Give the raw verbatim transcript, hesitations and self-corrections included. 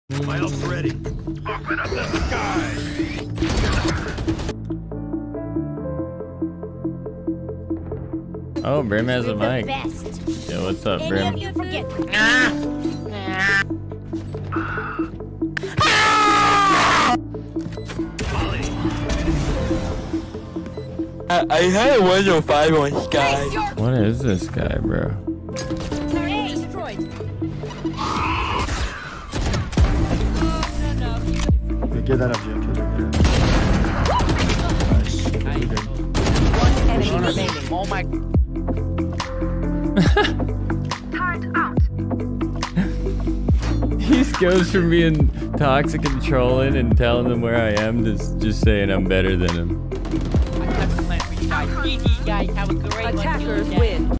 My ult's ready. Open up the sky. Oh, Brim has a mic. Best. Yeah, what's up, Any Brim? of you forget. I, I had a one oh five on Sky. What is this guy, bro? Turret destroyed. Get that up, Jim. Nice. One enemy remaining. Oh my. He goes from being toxic and trolling and telling them where I am to s- just saying I'm better than him. Guys, have a great one. Attackers win.